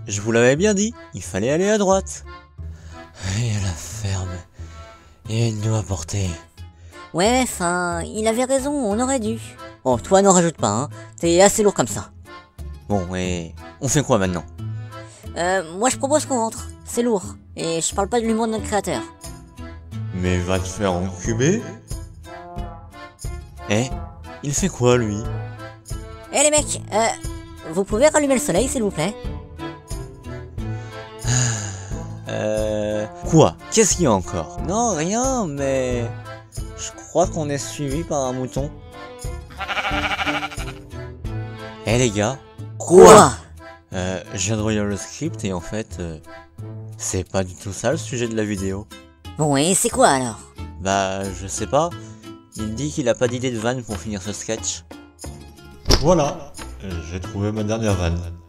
Je vous l'avais bien dit, il fallait aller à droite. Et à la ferme. Et il nous a porté. Ouais, enfin, il avait raison, on aurait dû. Oh, toi n'en rajoute pas, hein. T'es assez lourd comme ça. Bon, et on fait quoi maintenant? Moi je propose qu'on rentre. C'est lourd. Et je parle pas de l'humour de notre créateur. Mais va te faire encuber. Eh, il fait quoi lui? Eh les mecs, vous pouvez rallumer le soleil s'il vous plaît? Quoi? Qu'est-ce qu'il y a encore? Non, rien, mais... Je crois qu'on est suivi par un mouton. Eh les gars? Quoi? Je viens de relire le script et en fait... c'est pas du tout ça le sujet de la vidéo. Bon, et c'est quoi alors? Bah, je sais pas. Il dit qu'il a pas d'idée de vanne pour finir ce sketch. Voilà, j'ai trouvé ma dernière vanne.